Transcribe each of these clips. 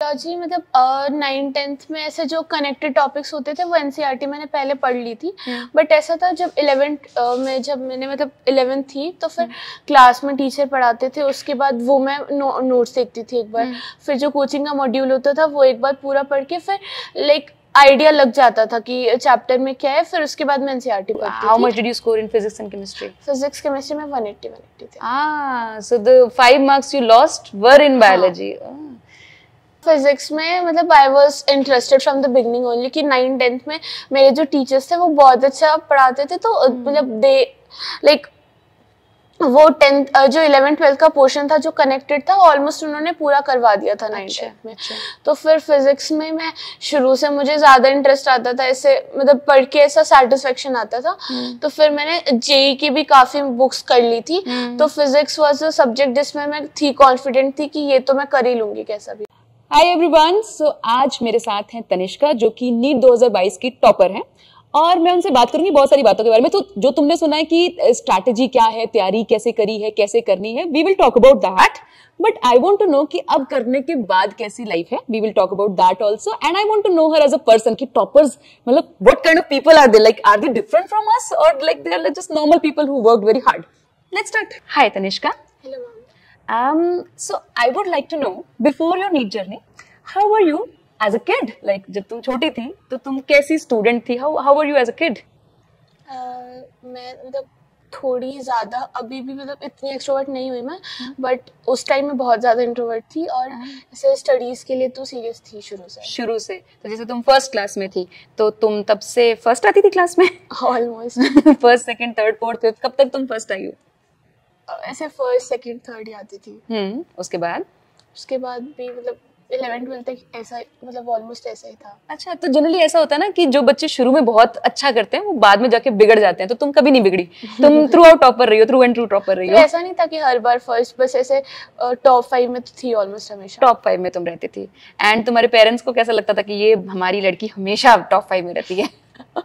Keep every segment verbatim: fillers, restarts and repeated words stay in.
जी मतलब nine tenth में ऐसे जो कनेक्टेड टॉपिक्स होते थे वो एनसीईआरटी मैंने पहले पढ़ ली थी, बट ऐसा था जब इलेवेंथ में जब मैंने मतलब इलेवेंथ थी तो फिर क्लास में टीचर पढ़ाते थे, उसके बाद वो मैं नो, नोट्स देखती थी एक बार, फिर जो कोचिंग का मॉड्यूल होता था वो एक बार पूरा पढ़ के फिर लाइक आइडिया लग जाता था कि चैप्टर में क्या है, फिर उसके बाद मैं एनसीईआरटी पढ़ती थी। How much did you score in physics and chemistry? Physics chemistry में वन एटी वन एटी थे। Ah, so the five marks you lost were in biology. Physics में मतलब I was interested from the beginning only कि nine tenth में मेरे जो teachers थे वो बहुत अच्छा पढ़ाते थे, तो मतलब दे लाइक वो टेंथ जो इलेवेंथ ट्वेल्थ का पोर्शन था जो कनेक्टेड था ऑलमोस्ट उन्होंने पूरा करवा दिया था नाइन टेंथ में। अच्छा। तो फिर फिजिक्स में मैं शुरू से मुझे ज्यादा इंटरेस्ट आता था, ऐसे मतलब पढ़ के ऐसा सेटिस्फेक्शन आता था, तो फिर मैंने जेई की भी काफी बुक्स कर ली थी, तो फिजिक्स वाज अ सब्जेक्ट जिसमें मैं थी कॉन्फिडेंट थी कि ये तो मैं कर ही लूंगी कैसा भी। हाय एवरीवन, सो आज मेरे साथ हैं तनिष्का जो कि नीट दो हज़ार बाईस की टॉपर हैं और मैं उनसे बात करूंगी बहुत सारी बातों के बारे में। तो जो तुमने सुना है कि स्ट्रैटेजी क्या है, तैयारी कैसे करी है, कैसे करनी है, we will talk about that, but I want to know कि अब करने के बाद कैसी लाइफ है, we will talk about that also, and I want to know her as a person कि टॉपर्स मतलब what kind of people are they, like are they different from us और like they are just normal people who worked very hard. Let's start. Hi Tanishka. Hello ma'am. Um, so I would like to know before your NEET journey, how were you as a kid? Like जब तुम छोटी थी तो तुम कैसी student थी? How how were you as a kid? uh, मैं मतलब थोड़ी ज्यादा अभी भी मतलब इतनी एक्सट्रोवर्ट नहीं हुई मैं, बट उस टाइम में बहुत ज्यादा इंट्रोवर्ट थी और ऐसे स्टडीज के लिए तो सीरियस थी शुरू से। शुरू से तो जैसे तुम फर्स्ट क्लास में थी तो तुम तब से फर्स्ट आती थी क्लास में? Almost first second third fourth fifth कब तक तुम फर्स्ट आई हो? ऐसे फर्स्ट सेकंड थर्ड ही आती थी। हम्म उसके बाद उसके बाद भी मतलब इलेवेंथ ट्वेल्थ तक ऐसा मतलब ऑलमोस्ट ऐसा ही था। अच्छा, तो जनरली ऐसा होता है ना कि जो बच्चे शुरू में बहुत अच्छा करते हैं वो बाद में जाके बिगड़ जाते हैं, तो तुम कभी नहीं बिगड़ी, तुम थ्रू आउट टॉपर रही हो, थ्रू एंड थ्रू टॉपर रही हो। तो ऐसा नहीं था कि हर बार फर्स्ट, बस ऐसे टॉप फाइव में तो थी ऑलमोस्ट हमेशा। टॉप फाइव में तुम रहती थी एंड तुम्हारे पेरेंट्स को कैसा लगता था कि ये हमारी लड़की हमेशा टॉप फाइव में रहती है?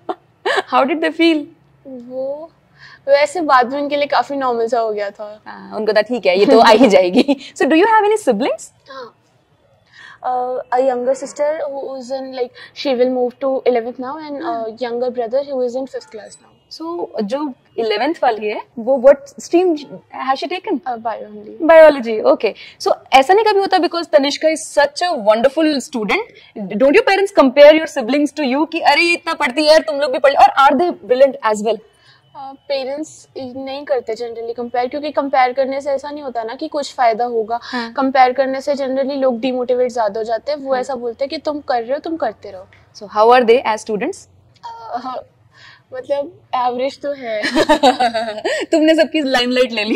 How did they feel? वो वैसे बाद में उनके लिए काफी नॉर्मल सा हो गया था। हाँ, उनको था ठीक है ये तो आ ही जाएगी। So do you have any siblings? हाँ, Uh, a younger sister who is in like she will move to eleventh now, and a younger brother who is in fifth class now. So जो eleventh वाली है वो what stream has she taken? Uh, bio only. Biology. Okay. So ऐसा नहीं कभी होता because Tanishka is such a wonderful student. Don't your parents compare your siblings to you कि अरे इतना पढ़ती है तुम लोग भी पढ़, और are they brilliant as well? Parents uh, नहीं करते जनरली कंपेयर, क्योंकि कंपेयर करने से ऐसा नहीं होता ना कि कुछ फायदा होगा। कंपेयर हाँ. करने से जनरली लोग डिमोटिवेट ज्यादा हो जाते हैं। वो हाँ. ऐसा बोलते हैं कि तुम कर रहे हो तुम करते रहो। So how are they as students? मतलब एवरेज तो है। तुमने सबकी लाइमलाइट ले ली।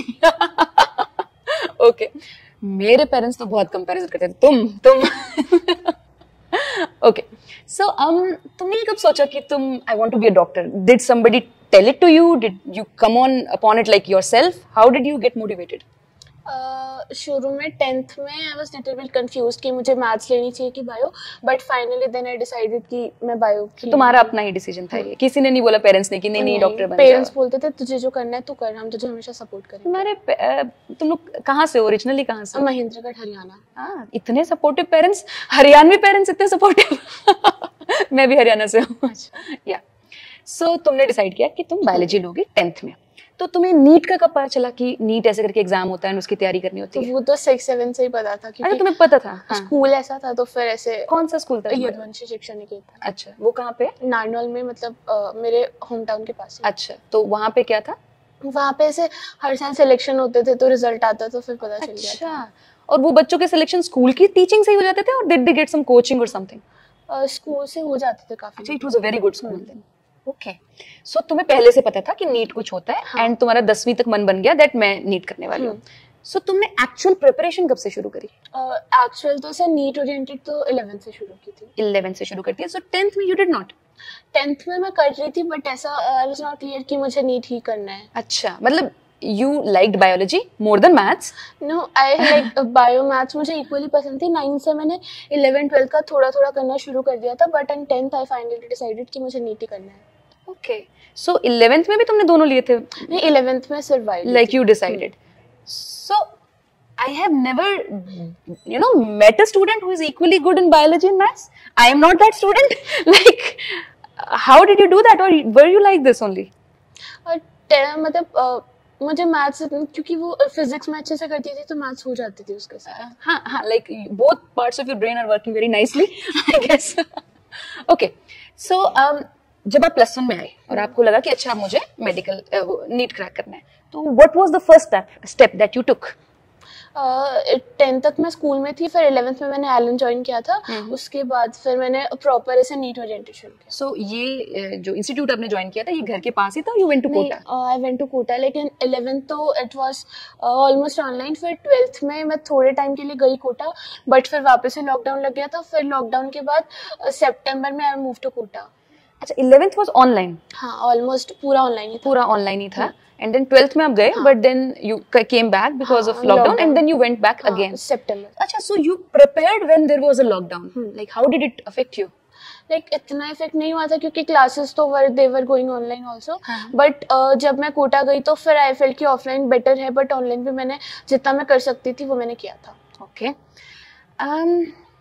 ओके, मेरे पेरेंट्स तो बहुत कंपैरिजन करते थे, तुम तुम ओके सो um तुमने कब सोचा कि तुम I want to be a doctor? Did somebody tell it to you? Did you come on upon it like yourself? How did you get motivated? uh, शुरू में टेंथ में I was little bit confused कि मुझे maths लेनी चाहिए कि bio, but finally then I decided कि मैं बायो की। तुम्हारा अपना ही डिसीजन था ये, किसी ने नहीं बोला पेरेंट्स ने कि नहीं नहीं डॉक्टर बन जाओ? पेरेंट्स बोलते थे तुझे जो करना है तू कर, हम तुझे हमेशा सपोर्ट करेंगे। तुम्हारे तुम लोग कहाँ से, ओरिजिनली कहाँ से? महेंद्रगढ़ हरियाणा। हाँ, इतने सपोर्टिव पेरेंट्स, हरियाणवी पेरेंट्स इतने सपोर्टिव। मैं भी हरियाणा से हूँ। या सो so, तुमने डिसाइड किया कि तुम बायोलॉजी लोगी टेंथ में, तो तुम्हें नीट का कब पता चला कि नीट ऐसे करके एग्जाम होता है और उसकी तैयारी करनी होती है? तो वो तो सिक्स सेवन से ही पता था। अरे तुम्हें पता था? हाँ. स्कूल ऐसा था, तो फिर ऐसे। कौन सा स्कूल था? यदुवंशी शिक्षा निकेतन। अच्छा, वो कहाँ पे? नारनौल में, मतलब आ, मेरे होम टाउन के पास। अच्छा, तो वहाँ पे क्या था? वहाँ पे ऐसे हर साल सिलेक्शन होते थे तो रिजल्ट आता तो फिर पता चल गया। अच्छा, और वो बच्चों के सिलेक्शन स्कूल की टीचिंग से ही हो जाते थे और did they get some coaching और समथिंग? स्कूल से हो जाते थे काफी। अच्छा, it was a very good school then. Okay, so तुम्हें पहले से पता था कि नीट कुछ होता है एंड हाँ. तुम्हारा दसवीं तक मन बन गया दैट मैं नीट करने वाली हूँ। सो so, तुमने एक्चुअल प्रिपरेशन कब से शुरू करी? एक्चुअल uh, तो सर नीट ओरिएंटेड तो इलेवेंथ से शुरू की थी। इलेवेंथ से शुरू करती है। सो टेंथ में यू डिड नॉट? टेंथ में मैं कर रही थी, बट ऐसा आई वाज नॉट क्लियर कि मुझे नीट ही करना है। अच्छा, मतलब you liked biology more than maths? No, I like bio maths मुझे equally पसंद थी। नाइन से मैंने इलेवेंथ ट्वेल्थ का थोड़ा थोड़ा करना शुरू कर दिया था, but in tenth I finally decided कि मुझे नीट ही करना है। ओके, सो इलेवेंथ में भी तुमने दोनों लिए थे? नहीं, इलेवेंथ में सिर्फ bio. Like you decided. So I have never, you know, met a student who is equally good in biology and maths. I am not that student. Like, how did you do that, or were you like this only? और मतलब uh, मुझे maths क्योंकि वो physics में अच्छे से करती थी तो मैथ्स हो जाती थी उसके साथ. हाँ हाँ, like both parts of your brain are working very nicely, I guess. Okay, so um, जब आप प्लस वन में आए और आपको लगा कि अच्छा मुझे मेडिकल नीट क्रैक करना है, तो what was the first step that you took? Tenth तक मैं स्कूल में थी, फिर इलेवेंथ में मैंने एलन ज्वाइन किया था. उसके बाद फिर मैंने प्रॉपर ऐसे नीट ओरिएंटेशन किया. सो so, ये जो इंस्टीट्यूट आपने ज्वाइन किया था ये घर के पास ही था, you went to Kota? I went to Kota, लेकिन इलेवेंथ तो इट वाज ऑलमोस्ट ऑनलाइन. फिर ट्वेल्थ में मैं थोड़े टाइम के लिए गई कोटा, बट फिर वापस से लॉकडाउन लग गया था. फिर लॉकडाउन के बाद सितंबर में आई मूव टू कोटा. अच्छा, इलेवेंथ वाज ऑनलाइन? हाँ, ऑलमोस्ट पूरा ऑनलाइन ही था. पूरा ऑनलाइन ही था. And then twelfth में आप गए, but then you came back because of lockdown, and then you went back again. September. अच्छा, so you prepared when there was a lockdown. Like how did it affect you? Like इतना effect नहीं हुआ था क्योंकि classes तो वर they were going online also. But जब मैं कोटा गई तो फिर I felt कि ऑफलाइन बेटर है, बट ऑनलाइन भी मैंने जितना मैं कर सकती थी वो मैंने किया था. Okay. Um.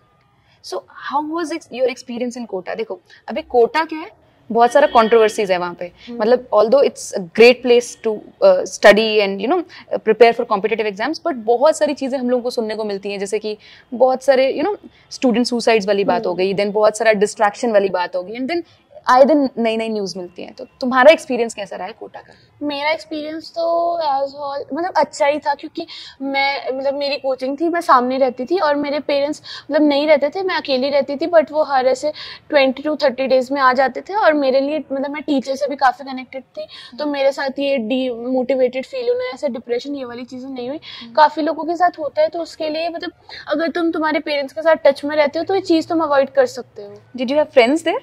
So how was your experience in Kota? देखो, अभी कोटा क्या है? बहुत सारा कंट्रोवर्सीज है वहाँ पे. मतलब although it's a great place to study and you know prepare for competitive exams, but बहुत सारी चीज़ें हम लोगों को सुनने को मिलती हैं, जैसे कि बहुत सारे यू नो स्टूडेंट सुसाइड्स वाली बात हो गई, देन बहुत सारा डिस्ट्रैक्शन वाली बात हो गई, एंड देन आए दिन नई नई न्यूज़ मिलती हैं. तो तुम्हारा एक्सपीरियंस कैसा रहा है कोटा का? मेरा एक्सपीरियंस तो एज ऑल मतलब अच्छा ही था, क्योंकि मैं मतलब मेरी कोचिंग थी, मैं सामने रहती थी और मेरे पेरेंट्स मतलब नहीं रहते थे, मैं अकेली रहती थी, बट वो हर ऐसे ट्वेंटी टू थर्टी डेज में आ जाते थे. और मेरे लिए मतलब मैं टीचर से भी काफ़ी कनेक्टेड थी, तो मेरे साथ ये डी मोटिवेटेड फील होना, ऐसे डिप्रेशन, ये वाली चीज़ें नहीं हुई. काफ़ी लोगों के साथ होता है, तो उसके लिए मतलब अगर तुम तुम्हारे पेरेंट्स के साथ टच में रहते हो तो ये चीज़ तुम अवॉइड कर सकते हो. Did you have friends there?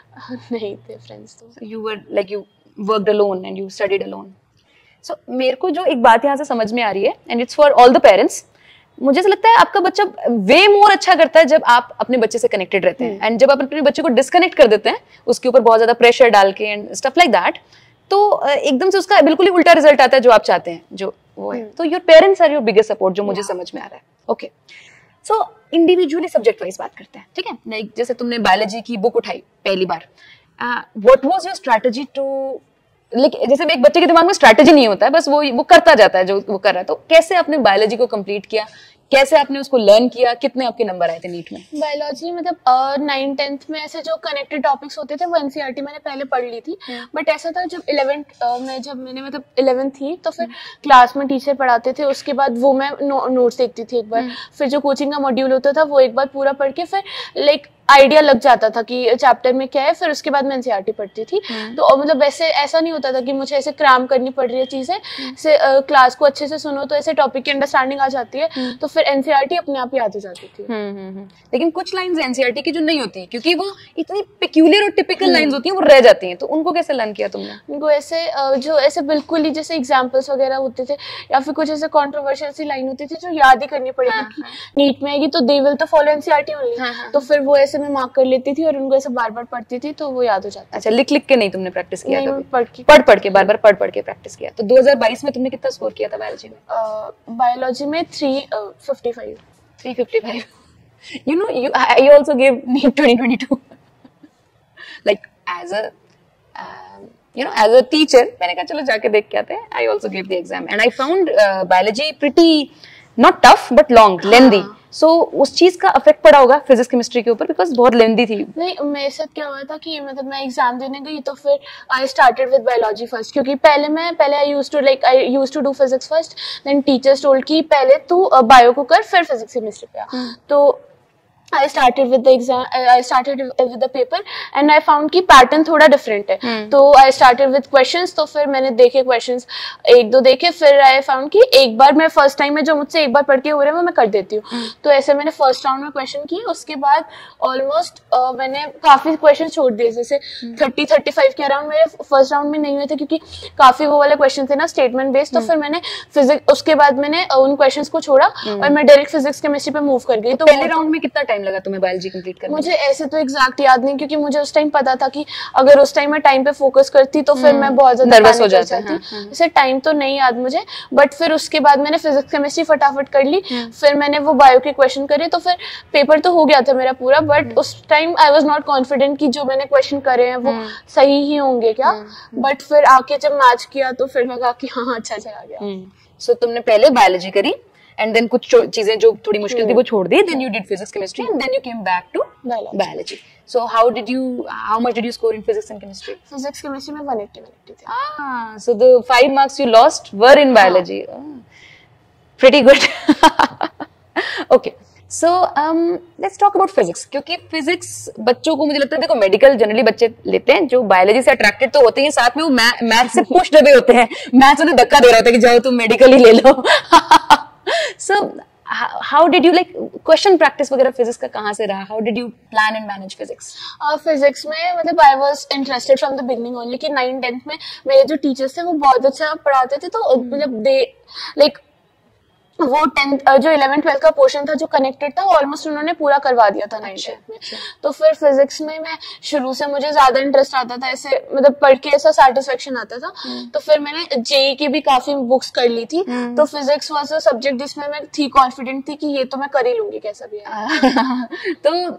नहीं थे फ्रेंड्स तो. You were like you worked alone and you studied alone. So मेरे को जो एक बात यहाँ से समझ में आ रही है, and it's for all the parents, मुझे ऐसा लगता है आपका बच्चा वे मोर अच्छा करता है जब आप अपने बच्चे से कनेक्टेड रहते हैं, एंड जब आप अपने बच्चे को डिस्कनेक्ट कर देते हैं उसके ऊपर बहुत ज्यादा प्रेशर डाल के एंड स्टफ लाइक दैट, तो एकदम से उसका बिल्कुल ही उल्टा रिजल्ट आता है जो आप चाहते हैं, जो वो है. तो your parents are your biggest support, जो मुझे समझ में आ रहा है. Okay, so individually subject wise बात करते हैं, ठीक है? लाइक जैसे तुमने बायोलॉजी की बुक उठाई पहली बार, what was your strategy to, like जैसे एक बच्चे के दिमाग में स्ट्रेटजी नहीं होता है, बस वो वो करता जाता है जो वो कर रहा है. तो कैसे आपने बायोलॉजी को कंप्लीट किया, कैसे आपने उसको लर्न किया, कितने आपके नंबर आए थे नीट में? बायोलॉजी मतलब नाइन टेंथ में ऐसे जो कनेक्टेड टॉपिक्स होते थे वो एनसीईआरटी मैंने पहले पढ़ ली थी, बट ऐसा था जब इलेवेंथ में जब मैंने मतलब इलेवेंथ थी तो फिर क्लास में टीचर पढ़ाते थे, उसके बाद वो मैं नोट्स देखती थी एक बार, फिर जो कोचिंग का मॉड्यूल होता था वो एक बार पूरा पढ़ के फिर लाइक आइडिया लग जाता था कि चैप्टर में क्या है, फिर उसके बाद मैं एनसीईआरटी पढ़ती थी. तो मतलब वैसे ऐसा नहीं होता था कि मुझे ऐसे क्रैम करनी पड़ रही है चीजें, से क्लास को अच्छे से सुनो तो ऐसे टॉपिक की अंडरस्टैंडिंग आ जाती है, तो फिर एनसीईआरटी अपने आप याद हो जाती थी. लेकिन कुछ लाइंस एनसीईआरटी की जो नहीं होती, क्योंकि वो इतनी पेक्यूलियर और टिपिकल लाइंस होती हैं, वो रह जाती हैं, तो उनको कैसे लर्न किया तुमने? उनको ऐसे जो ऐसे बिल्कुल ही जैसे एग्जाम्पल्स वगैरह होते थे, या फिर कुछ ऐसे कॉन्ट्रोवर्शियल सी लाइन होती थी जो याद ही करनी पड़ेगी. नीट में आएगी तो दे विल तो फॉलो एनसीईआरटी ओनली, तो फिर वो ऐसे मैं मार्क कर लेती थी और उनको ऐसे बार बार पढ़ती थी तो वो याद हो जाता. अच्छा, लिख लिख के नहीं तुमने प्रैक्टिस किया? नहीं, पढ़ के पढ़ पढ़ के बार बार पढ़ पढ़ के प्रैक्टिस किया. तो दो हज़ार बाईस में तुमने कितना स्कोर किया था बायोलॉजी में? बायोलॉजी में three fifty five. Three fifty five. You know, you I also gave NEET twenty twenty-two. Like as a um, you know, as a teacher, मैंने कहा चलो जाके देख के आते हैं. I also gave the exam and I found uh, biology pretty not tough but long, lengthy. So उस चीज का अफेक्ट पड़ा होगा फिजिक्स केमिस्ट्री के ऊपर, बिकॉज बहुत लेंदी थी. नहीं, मेरे साथ क्या हुआ था कि मतलब मैं एग्जाम देने गई तो फिर I started with biology first, क्योंकि पहले मैं पहले I used to like I used to do physics first, then teachers told कि पहले तू बायो को कर फिर फिजिक्स केमिस्ट्री पे आ. तो I started with the exam. I started with the paper and I found कि पैटर्न थोड़ा डिफरेंट है. hmm. तो I started with questions. तो फिर मैंने देखे questions एक दो देखे, फिर I found कि एक बार मैं फर्स्ट टाइम में जो मुझसे एक बार पढ़ के हो रहे हैं वो मैं कर देती हूँ. hmm. तो ऐसे मैंने फर्स्ट राउंड में क्वेश्चन किए, उसके बाद ऑलमोस्ट uh, मैंने काफी क्वेश्चन छोड़ दिए, जैसे थर्टी थर्टी फाइव के अराउंड मेरे फर्स्ट राउंड में नहीं हुए थे क्योंकि काफी वो वाले क्वेश्चन थे ना स्टेटमेंट बेस्ड. hmm. तो फिर मैंने फिजिक्स उसके बाद मैंने उन क्वेश्चन को छोड़ा hmm. और मैं डायरेक्ट फिजिक्स केमिस्ट्री पे मूव कर गई. तो पहले राउंड में कितना टाइम टाइम लगा तुम्हें बायोलॉजी कंप्लीट करने में? मुझे ऐसे तो एग्जैक्ट याद नहीं, क्योंकि मुझे उस टाइम पता था कि अगर उस टाइम मैं टाइम पे फोकस करती तो फिर मैं बहुत ज्यादा नर्वस हो जाती। ऐसे टाइम तो नहीं याद मुझे, बट फिर उसके बाद मैंने फिजिक्स केमिस्ट्री फटाफट कर ली, फिर मैंने वो बायो के क्वेश्चन करे, तो फिर पेपर तो हो गया था मेरा पूरा, बट उस time I was not confident कि जो मैंने क्वेश्चन करे हैं वो सही ही होंगे क्या, बट फिर आके जब मैच किया तो फिर लगा कि हाँ अच्छा चला गया। सो तुमने पहले बायोलॉजी करी एंड देन कुछ चीजें जो थोड़ी मुश्किल थी वो छोड़ दी, then you did physics chemistry and then you came back to biology. So how did you how much did you score in physics and chemistry? Physics chemistry में one eighty थे। ah so the five marks you lost were in biology. oh, pretty good. okay so um let's talk about physics, क्योंकि physics बच्चों को मुझे लगता है, देखो medical generally बच्चे लेते हैं जो बायोलॉजी से अट्रैक्टेड तो होते हैं, साथ में वो मैथ से पुश डबे होते हैं, मैथ्स उन्हें धक्का दे रहा होता है कि जाओ तुम मेडिकल ही ले लो। so how did you like question practice वगैरह फिजिक्स का कहाँ से रहा? how did you plan and manage physics? Physics uh, में मतलब I was interested from the beginning only, कि नाइन टेंथ में मेरे जो टीचर्स थे वो बहुत अच्छा पढ़ाते थे, तो मतलब दे लाइक वो टेंथ जो इलेवन ट्वेल्थ का पोर्शन था जो कनेक्टेड था ऑलमोस्ट उन्होंने पूरा करवा दिया था नाइन टेंथ में। तो फिर फिजिक्स में मैं शुरू से मुझे ज्यादा इंटरेस्ट आता था, ऐसे मतलब पढ़ के ऐसा सेटिस्फेक्शन आता था, तो फिर मैंने जेई की भी काफी बुक्स कर ली थी, तो फिजिक्स वाज अ सब्जेक्ट जिसमें मैं थी कॉन्फिडेंट थी कि ये तो मैं कर ही लूंगी कैसा भी है।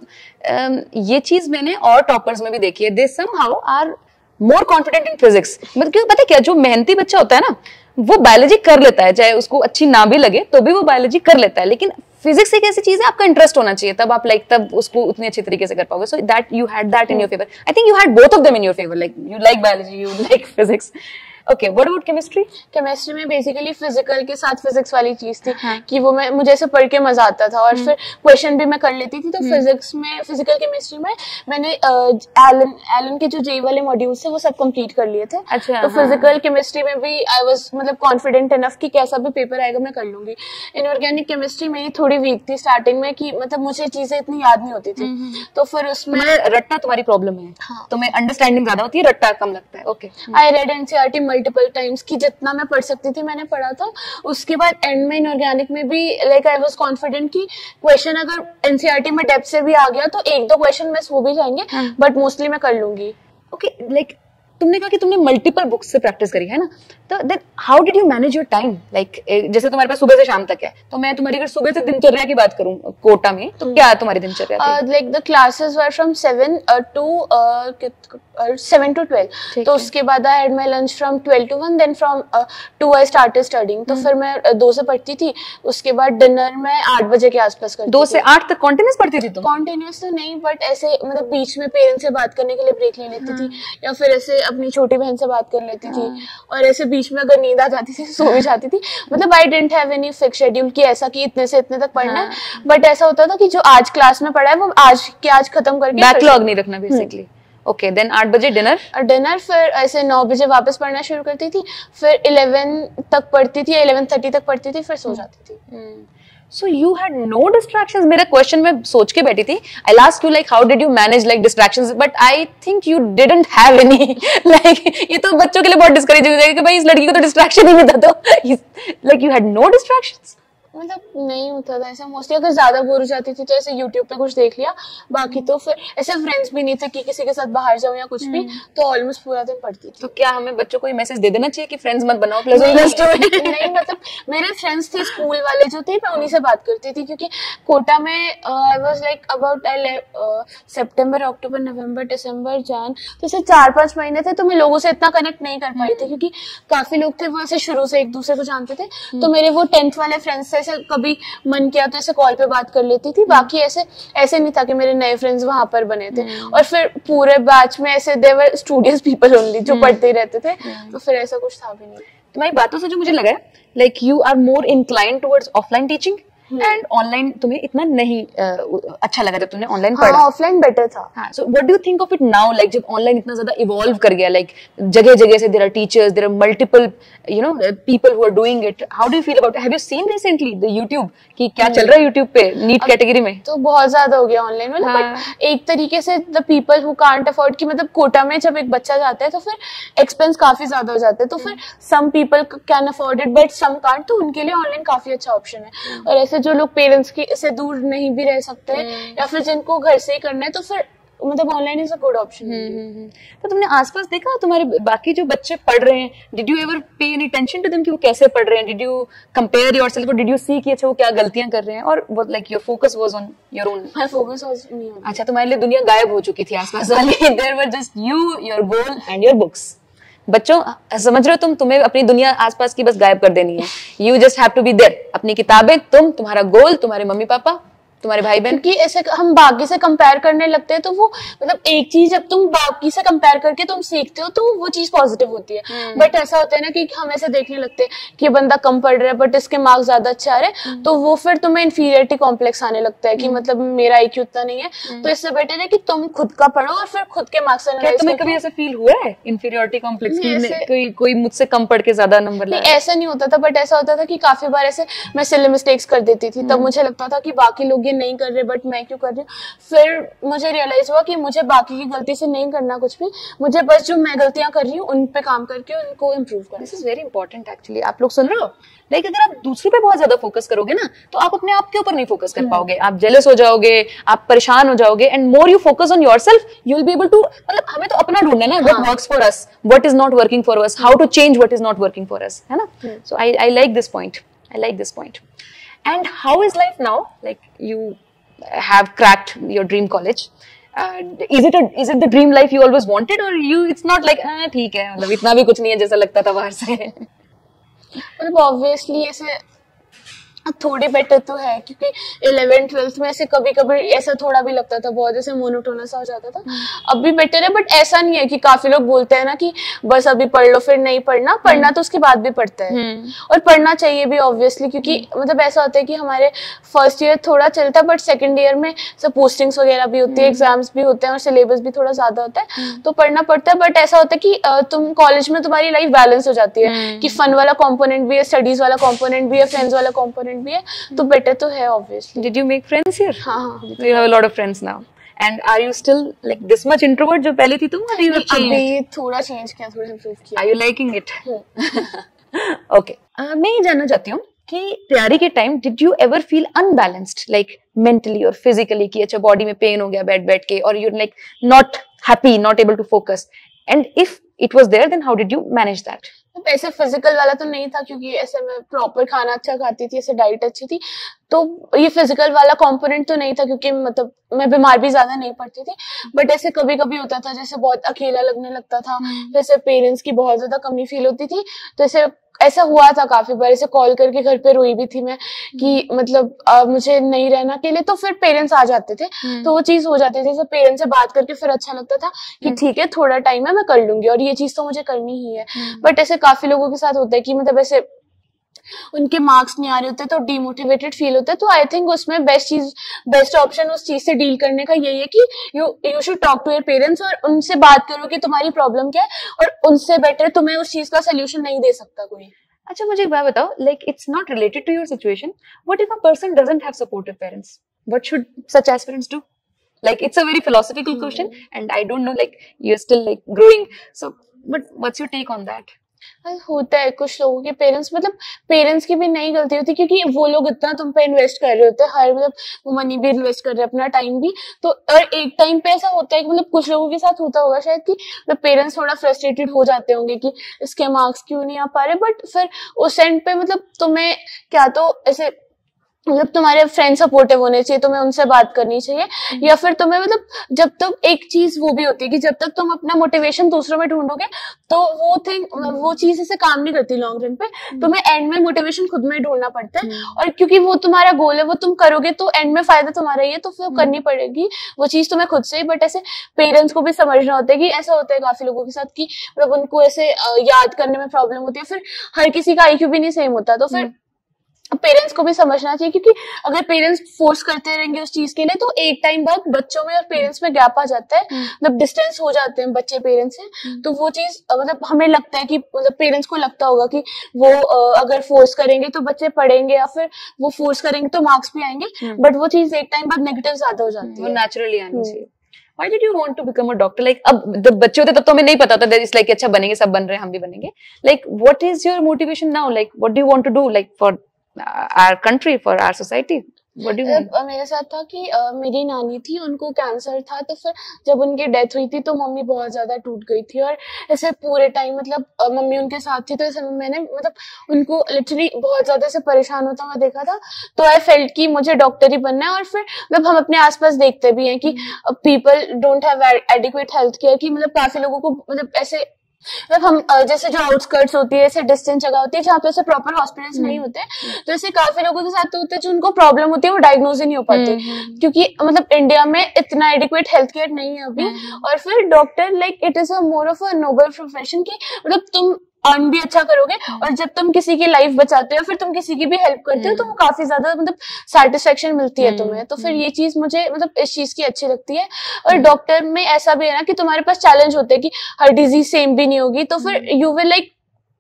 तो ये चीज मैंने और टॉपर्स में भी देखी है, they somehow are more confident in physics. मतलब क्यों पता है क्या, जो मेहनती बच्चा होता है ना वो बायोलॉजी कर लेता है, चाहे उसको अच्छी ना भी लगे तो भी वो बायोलॉजी कर लेता है, लेकिन फिजिक्स एक ऐसी चीज है आपका इंटरेस्ट होना चाहिए, तब आप लाइक तब उसको उतनी अच्छी तरीके से कर पाओगे। So that you had that in your favour. I think you had both of them in your favour, like you like biology, you like physics. Okay, what about chemistry? Chemistry में basically physical के साथ physics वाली चीज थी, हाँ. कि वो मैं मुझे ऐसे पढ़ के मजा आता था, और फिर क्वेश्चन भी मैं कर लेती थी। तो फिजिक्स में फिजिकल केमिस्ट्री में मैंने एलन एलन के जो जेई वाले मॉड्यूल्स थे वो सब कंप्लीट कर लिए थे। अच्छा, तो फिजिकल हाँ. केमिस्ट्री में भी आई वाज मतलब कॉन्फिडेंट इनफ कि कैसा भी पेपर आएगा मैं कर लूंगी। इनऑर्गेनिक केमिस्ट्री मेरी थोड़ी वीक थी स्टार्टिंग में, कि मतलब मुझे चीजें इतनी याद नहीं होती थी, तो फिर उसमें रट्टा तुम्हारी प्रॉब्लम है। हाँ. तुम्हें अंडरस्टैंडिंग ज्यादा होती है, रट्टा कम लगता है। Okay, I read NCERT multiple times, कि जितना मैं पढ़ सकती थी मैंने पढ़ा था। उसके बाद एंड में इनऑर्गेनिक में भी लाइक आई वाज कॉन्फिडेंट कि क्वेश्चन अगर एनसीईआरटी में डेप्थ से भी आ गया तो एक दो क्वेश्चन मिस हो भी जाएंगे, बट मोस्टली मैं कर लूंगी। ओके, लाइक तुमने कहा कि तुमने मल्टीपल बुक्स से प्रैक्टिस करी है ना, तो then how did you manage your time? Like जैसे तुम्हारे पास सुबह से शाम तक है, तो मैं तुम्हारी अगर सुबह से दिनचर्या की बात करूं कोटा में, तो क्या तुम्हारी दिनचर्या थी? Like the classes were from seven to seven to twelve, तो उसके बाद I had my lunch from twelve to one, then from two I started studying. तो फिर मैं दो से पढ़ती थी, उसके बाद डिनर मैं आठ बजे के आसपास करती थी। दो से आठ तक कॉन्टिन्यूस पढ़ती थी तुम? कॉन्टिन्यूस तो नहीं, बट ऐसे मतलब बीच में पेरेंट्स से बात करने के लिए ब्रेक ले लेती थी, या फिर ऐसे अपनी छोटी बहन से बात कर लेती थी, और ऐसे बीच में अगर नींद आ जाती थी सो भी जाती थी। मतलब I didn't have any fix schedule कि ऐसा कि इतने से इतने तक पढ़ना है, बट ऐसा होता था कि जो आज क्लास में पढ़ा है वो आज के आज खत्म करके बैकलॉग नहीं रखना बेसिकली। ओके, देन आठ बजे डिनर डिनर फिर ऐसे नौ बजे वापस पढ़ना शुरू करती थी, फिर इलेवन तक पढ़ती थी, इलेवन थर्टी तक पढ़ती थी, फिर सो जाती थी। So you had no distractions? मेरा क्वेश्चन मैं सोच के बैठी थी, I'll ask you like how did you manage like distractions, but I think you didn't have any. like ये तो बच्चों के लिए बहुत discouraging हो जाएगा कि भाई इस लड़की को तो distraction ही नहीं था, तो like you had no distractions? मतलब नहीं होता था ऐसा मोस्टली। अगर ज्यादा बोर हो जाती थी तो ऐसे यूट्यूब पे कुछ देख लिया, बाकी तो फिर ऐसे फ्रेंड्स भी नहीं थे कि किसी के साथ बाहर जाऊं या कुछ भी, तो ऑलमोस्ट पूरा दिन पढ़ती थी। तो क्या हमें बच्चों को ये मैसेज दे देना चाहिए कि फ्रेंड्स मत बनाओ प्लस यूनिवर्सिटी में? नहीं, मतलब मेरे फ्रेंड्स थे स्कूल वाले जो थे, मैं उन्हीं से बात करती थी, क्योंकि कोटा में आई वाज लाइक अबाउट सितंबर अक्टूबर नवंबर दिसंबर जन, तो ऐसे चार पांच महीने थे, तो मैं लोगों से इतना कनेक्ट नहीं कर पाई थी, क्योंकि काफी लोग थे वो ऐसे शुरू से एक दूसरे को जानते थे। तो मेरे वो टेंथ वाले फ्रेंड्स थे, कभी मन किया तो ऐसे कॉल पे बात कर लेती थी, बाकी ऐसे ऐसे नहीं था कि मेरे नए फ्रेंड्स वहां पर बने थे। और फिर पूरे बैच में ऐसे they were studious people only जो पढ़ते ही रहते थे, तो फिर ऐसा कुछ था भी नहीं। तुम्हारी बातों से जो मुझे लगा है like you are more inclined towards offline teaching and online तुम्हें इतना नहीं uh, अच्छा लगा जब तुमने ऑनलाइन हाँ, पढ़ा। ऑफलाइन बेटर था। हाँ, so what do you think of it now, like जब ऑनलाइन इतना ज्यादा इवॉल्व कर गया, लाइक जगह जगह से there are teachers, there are multiple you know people who are doing it, how do you feel about it? Have you seen recently the YouTube कि क्या चल रहा है यूट्यूब पे नीट कैटेगरी में? तो बहुत ज्यादा हो गया ऑनलाइन में, बट एक तरीके से the people who can't afford, कि मतलब कोटा में जब एक बच्चा जाता है तो फिर एक्सपेंस काफी ज्यादा हो जाता है, तो फिर some people can afford it but some can't, तो उनके लिए ऑनलाइन काफी अच्छा ऑप्शन है। और ऐसे जैसे जो लोग पेरेंट्स के से दूर नहीं भी रह सकते या फिर जिनको घर से ही करना है, तो फिर मतलब online is a good option. तो तुमने आसपास देखा तुम्हारे बाकी जो बच्चे पढ़ रहे हैं, did you ever pay any attention to them कि वो कैसे पढ़ रहे हैं? Did you compare yourself, did you see कि अच्छा वो क्या गलतियां कर रहे हैं, और what like your focus was on your own? My focus was me. अच्छा, तुम्हारे लिए दुनिया गायब हो चुकी थी आसपास वाली, there were just you, your goal and your books. बच्चों, समझ रहे हो तुम, तुम्हें अपनी दुनिया आसपास की बस गायब कर देनी है। You just have to be there, अपनी किताबें, तुम, तुम्हारा गोल, तुम्हारे मम्मी पापा, तुम्हारे भाई बहन। क्योंकि ऐसे हम बाकी से कंपेयर करने लगते हैं तो वो मतलब एक चीज जब तुम बाकी से कंपेयर करके तुम सीखते हो तो वो चीज पॉजिटिव होती है। बट ऐसा होता है ना कि हम ऐसे देखने लगते हैं कि ये बंदा कम पढ़ रहा है बट इसके मार्क्स ज्यादा अच्छे आ रहे हैं, तो वो फिर तुम्हें इन्फीरियरिटी कॉम्प्लेक्स आने लगता है कि मतलब मेरा आईक्यू उतना नहीं है। तो इससे बेटर है कि तुम खुद का पढ़ो और फिर खुद के मार्क्स एनालाइज करो। तुम्हें कभी ऐसा फील हुआ है इन्फीरियरिटी कॉम्प्लेक्स की कोई कोई मुझसे कम पढ़ के ज्यादा नंबर लाया? ऐसा नहीं होता था, बट ऐसा होता था कि काफी बार ऐसे मैं सिली मिस्टेक्स कर देती थी, तब मुझे लगता था कि बाकी लोग ये नहीं कर रहे बट मैं क्यों कर रही हूँ। फिर मुझे रियलाइज हुआ कि मुझे बाकी की गलती से नहीं करना कुछ भी, मुझे बस जो मैं गलतियां कर रही हूँ उन पे काम करके उनको इम्प्रूव करना। This is very important actually. आप लोग सुन रहे हो? लाइक अगर आप दूसरे पे बहुत ज्यादा फोकस करोगे ना तो आप अपने आप के ऊपर नहीं फोकस कर पाओगे, आप जेलस हो जाओगे, आप परेशान हो जाओगे। And more you focus on yourself, you will be able to, मतलब हमें तो अपना ढूंढना है ना, what works for us, what is not working for us, how to change what is not working for us, है ना? So I I like this point, I like this point. And how is life now? Like you have cracked your dream college. Uh, is it a, is it the dream life you always wanted, or you it's not like ah ठीक है, मतलब इतना भी कुछ नहीं है जैसा लगता था बाहर से? मतलब ऑब्वियसली ऐसे थोड़ी बेटर तो है, क्योंकि इलेवेंथ ट्वेल्थ में ऐसे कभी कभी ऐसा थोड़ा भी लगता था, बहुत ऐसे मोनोटोनस हो जाता था। अब भी बेटर है, बट ऐसा नहीं है कि काफी लोग बोलते हैं ना कि बस अभी पढ़ लो फिर नहीं पढ़ना, पढ़ना तो उसके बाद भी पढ़ता है और पढ़ना चाहिए भी ऑब्वियसली, क्योंकि मतलब ऐसा होता है कि हमारे फर्स्ट ईयर थोड़ा चलता है बट सेकेंड ईयर में सब पोस्टिंग्स वगैरह भी होती है, एग्जाम्स भी होते हैं और सिलेबस भी थोड़ा ज्यादा होता है, तो पढ़ना पड़ता है। बट ऐसा होता है कि तुम कॉलेज में तुम्हारी लाइफ बैलेंस हो जाती है कि फन वाला कॉम्पोनेंट भी है, स्टडीज वाला कॉम्पोनेंट भी है, फ्रेंड्स वाला कॉम्पोनेंट भी है, तो बेटर तो है obviously. Did you make friends here? हाँ हाँ, you have a lot of friends now. And are you still like this much introvert जो पहले थी तुम, or you have changed? अभी थोड़ा चेंज किया, थोड़ा इम्प्रूव किया। Are you liking it? Okay. uh, मैं ये जानना चाहती हूँ कि तैयारी के time did you ever feel unbalanced, like mentally or physically, कि अच्छा बॉडी में पेन हो गया बैठ बैठ के, और you're like not happy, not able to focus, and if it was there then how did you manage that? ऐसे फिजिकल वाला तो नहीं था, क्योंकि ऐसे मैं प्रॉपर खाना अच्छा खाती थी, ऐसे डाइट अच्छी थी, तो ये फिजिकल वाला कंपोनेंट तो नहीं था, क्योंकि मतलब मैं बीमार भी ज्यादा नहीं पड़ती थी। बट ऐसे कभी कभी होता था, जैसे बहुत अकेला लगने लगता था, जैसे पेरेंट्स की बहुत ज्यादा कमी फील होती थी, तो ऐसे ऐसा हुआ था काफी बार, ऐसे कॉल करके घर पे रोई भी थी मैं कि मतलब आ, मुझे नहीं रहना अकेले, तो फिर पेरेंट्स आ जाते थे, तो वो चीज हो जाती थी। जैसे पेरेंट्स से बात करके फिर अच्छा लगता था कि ठीक है थोड़ा टाइम है मैं कर लूंगी और ये चीज तो मुझे करनी ही है। बट ऐसे काफी लोगों के साथ होता है कि मतलब ऐसे उनके मार्क्स नहीं आ रहे होते तो डीमोटिवेटेड फील होता है, तो आई थिंक उसमें बेस्ट चीज बेस्ट ऑप्शन उस चीज से डील करने का यही है कि you you should talk to your parents और उनसे बात करो कि तुम्हारी प्रॉब्लम क्या है, और उनसे बेटर तुम्हें उस चीज का सोल्यूशन नहीं दे सकता कोई। अच्छा मुझे एक बात बताओ, like it's not related to your situation, what if a person doesn't have supportive parents, what should such aspirants do? Like it's a very philosophical hmm. question, and I don't know, like you're still like growing, so but what's your take on that? होता है कुछ लोगों के parents, मतलब parents की भी नहीं गलती होती, क्योंकि वो लोग इतना तुम पे इन्वेस्ट कर रहे होते हैं, हर मतलब वो मनी भी इन्वेस्ट कर रहे हैं, अपना टाइम भी, तो और एक टाइम पे ऐसा होता है कि मतलब कुछ लोगों के साथ होता होगा शायद कि पेरेंट्स थोड़ा फ्रस्ट्रेटेड हो जाते होंगे कि इसके मार्क्स क्यों नहीं आ पा रहे, बट फिर उस एंड पे मतलब तुम्हें क्या तो ऐसे मतलब तुम्हारे फ्रेंड सपोर्टिव होने चाहिए, तुम्हें उनसे बात करनी चाहिए, या फिर तुम्हें मतलब जब तक एक चीज वो भी होती है कि जब तक तुम अपना मोटिवेशन दूसरों में ढूंढोगे तो वो थिंग वो चीज ऐसे काम नहीं करती लॉन्ग रन पे, तुम्हें एंड में मोटिवेशन खुद में ढूंढना पड़ता है, और क्योंकि वो तुम्हारा गोल है, वो तुम करोगे तो एंड में फायदा तुम्हारा ही है, तो फिर करनी पड़ेगी वो चीज तुम्हें खुद से ही। बट ऐसे पेरेंट्स को भी समझना होता है कि ऐसा होता है काफी लोगों के साथ कि मतलब उनको ऐसे याद करने में प्रॉब्लम होती है, फिर हर किसी का आईक्यू भी नहीं सेम होता, तो फिर पेरेंट्स को भी समझना चाहिए, क्योंकि अगर पेरेंट्स फोर्स करते रहेंगे उस चीज के लिए तो एक टाइम बाद बच्चों में और पेरेंट्स में गैप आ जाता है, मतलब डिस्टेंस हो जाते हैं बच्चे पेरेंट्स से, तो वो चीज मतलब हमें लगता है कि मतलब पेरेंट्स को लगता होगा कि वो अगर फोर्स करेंगे तो बच्चे पढ़ेंगे, या फिर वो फोर्स करेंगे तो मार्क्स भी आएंगे, बट वो चीज एक टाइम बाद नेगेटिव ज्यादा हो जाती है, नेचुरली आनी चाहिए। Why did you want to become a doctor? Like अब जब बच्चे होते तब तो हमें नहीं पता था, it's like अच्छा बनेंगे, सब बन रहे हैं, हम भी बनेंगे। Like what is your motivation now? Like what do you want to do? Like for our country, for our society? What do you mean? मेरे साथ था कि uh, मेरी नानी थी, उनको कैंसर था, तो फिर जब उनकी डेथ हुई थी तो मम्मी बहुत ज्यादा टूट गई थी, और ऐसे पूरे टाइम मतलब uh, मम्मी उनके साथ थी, तो ऐसे मैंने मतलब उनको लिटरली बहुत ज्यादा ऐसे परेशान होता हुआ देखा था, तो आई फेल्ट कि मुझे डॉक्टर ही बनना है। और फिर मतलब हम अपने आसपास देखते भी हैं कि people don't have adequate health care, कि मतलब काफी लोगों को मतलब ऐसे मतलब हम जैसे जो आउटस्कर्ट्स होती है, ऐसे डिस्टेंस जगह होती है जहाँ पे ऐसे प्रॉपर हॉस्पिटल्स नहीं होते, तो ऐसे काफी लोगों के साथ तो होते हैं जो उनको प्रॉब्लम होती है, वो डायग्नोज ही नहीं हो पाती, क्योंकि मतलब इंडिया में इतना एडिक्वेट हेल्थ केयर नहीं है अभी। और फिर doctor like it is a more of a noble profession, कि मतलब तुम अर्न भी अच्छा करोगे, और जब तुम किसी की लाइफ बचाते हो, फिर तुम किसी की भी हेल्प करते हो, तो वो काफी ज्यादा मतलब सेटिस्फेक्शन मिलती है तुम्हें। तो फिर ये चीज मुझे मतलब इस चीज की अच्छी लगती है। और डॉक्टर में ऐसा भी है ना कि तुम्हारे पास चैलेंज होते हैं कि हर डिजीज सेम भी नहीं होगी, तो फिर यू विल लाइक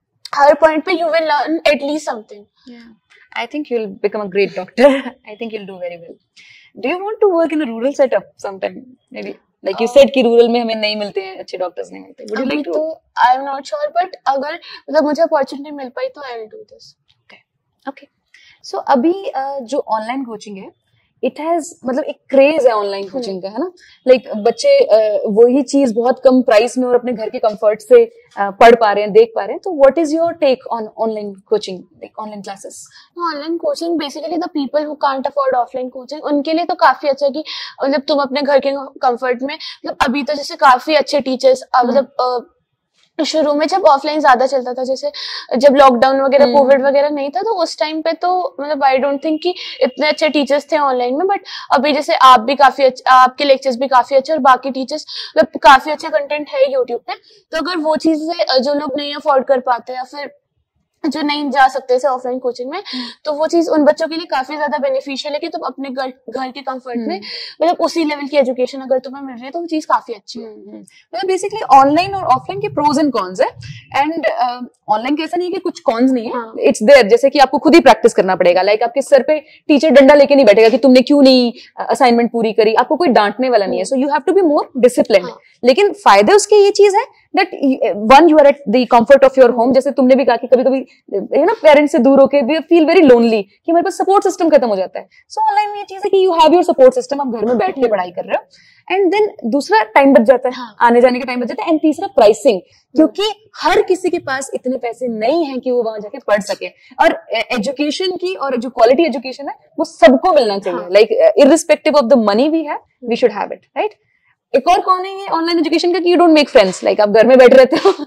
हर पॉइंट पे you will learn at least something. I think you will become a great doctor. I think you will do very well. Do you want to work in a rural setup sometime? Maybe like you said कि rural में हमें नहीं मिलते हैं, अच्छे doctors नहीं मिलते। Would you like to? तो I am not sure, but अगर मतलब मुझे अपॉर्चुनिटी मिल पाई तो I will do this. Okay okay. So अभी uh, जो ऑनलाइन कोचिंग है, इट हैज मतलब एक क्रेज है ऑनलाइन कोचिंग का, है ना? लाइक like, बच्चे uh, वही चीज बहुत कम प्राइस में और अपने घर के कंफर्ट से uh, पढ़ पा रहे हैं, देख पा रहे हैं। तो what is your take on online coaching, like online classes? Online coaching basically the people who can't afford offline coaching, उनके लिए तो काफी अच्छा है कि मतलब तुम अपने घर के कंफर्ट में मतलब अभी तो जैसे काफी अच्छे टीचर्स मतलब शुरू में जब ऑफलाइन ज्यादा चलता था, जैसे जब लॉकडाउन वगैरह कोविड वगैरह नहीं था, तो उस टाइम पे तो मतलब आई डोंट थिंक कि इतने अच्छे टीचर्स थे ऑनलाइन में। बट अभी जैसे आप भी काफी अच्छे, आपके लेक्चर्स भी काफी अच्छे, और बाकी टीचर्स मतलब काफी अच्छा कंटेंट है यूट्यूब पे। तो अगर वो चीजें जो लोग नहीं अफोर्ड कर पाते या फिर जो नहीं जा सकते थे ऑफलाइन कोचिंग में, तो वो चीज उन बच्चों के लिए काफी ज्यादा बेनिफिशियल है कि तुम अपने घर घर के कंफर्ट में मतलब उसी लेवल की एजुकेशन अगर तुम्हें मिल रही है, तो वो चीज काफी अच्छी है। मतलब बेसिकली ऑनलाइन और ऑफलाइन के प्रोज एंड कॉन्स है। एंड ऑनलाइन uh, कैसा नहीं है कि कुछ कॉन्स नहीं है, इट्स देयर। जैसे कि आपको खुद ही प्रैक्टिस करना पड़ेगा, लाइक like आपके सर पे टीचर डंडा लेके नहीं बैठेगा कि तुमने क्यों नहीं असाइनमेंट पूरी करी, आपको कोई डांटने वाला नहीं है। So you have to be more disciplined. लेकिन फायदे उसके ये चीज है that one you are at the comfort of your home. जैसे तुमने भी कहा कि कभी कभी यू नो पेरेंट्स से दूर होके वी फील वेरी लोनली कि हमारे पास सपोर्ट सिस्टम खत्म हो जाता है। सो ऑनलाइन में ये चीज है कि you have your support system, आप घर में बैठ के पढ़ाई कर रहे हो। एंड देन दूसरा टाइम बच जाता है, हाँ. आने जाने का टाइम बच जाता है। एंड तीसरा प्राइसिंग, क्योंकि हर किसी के पास इतने पैसे नहीं है कि वो वहां जाके पढ़ सके। और एजुकेशन की और जो क्वालिटी एजुकेशन है वो सबको मिलना चाहिए, like irrespective of the money we have, we should have it, right? एक और कौन है ये ऑनलाइन एजुकेशन का कि you don't make friends, like आप घर में बैठे रहते हो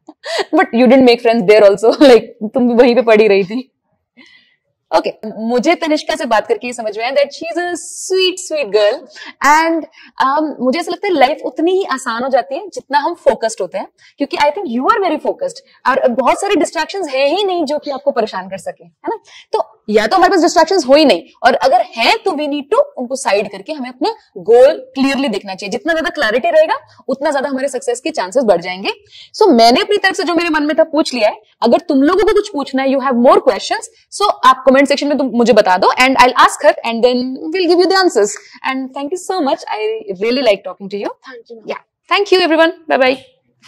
but you didn't make friends there also, like तुम भी वहीं पे पढ़ी रही थी। Okay okay. मुझे तनिष्का से बात करके समझ में आया that she is a sweet sweet girl. And मुझे ऐसा लगता है लाइफ उतनी ही आसान हो जाती है जितना हम फोकस्ड होते हैं, क्योंकि I think you are very focused और बहुत सारे डिस्ट्रैक्शंस है ही नहीं जो कि आपको परेशान कर सके, है ना? तो या तो हमारे पास डिस्ट्रैक्शंस हो ही नहीं, और अगर है तो वी नीड टू उनको साइड करके हमें अपना गोल क्लियरली देखना चाहिए। जितना ज्यादा क्लैरिटी रहेगा उतना ज्यादा हमारे सक्सेस के चांसेस बढ़ जाएंगे। सो so, मैंने अपनी तरफ से जो मेरे मन में था पूछ लिया है। अगर तुम लोगों को कुछ पूछना है, you have more questions, so आप कमेंट सेक्शन में तुम मुझे बता दो and I will ask her and then we will give you the answers. And thank you so much, I really like talking to you. Thank you. Yeah thank you everyone, bye bye.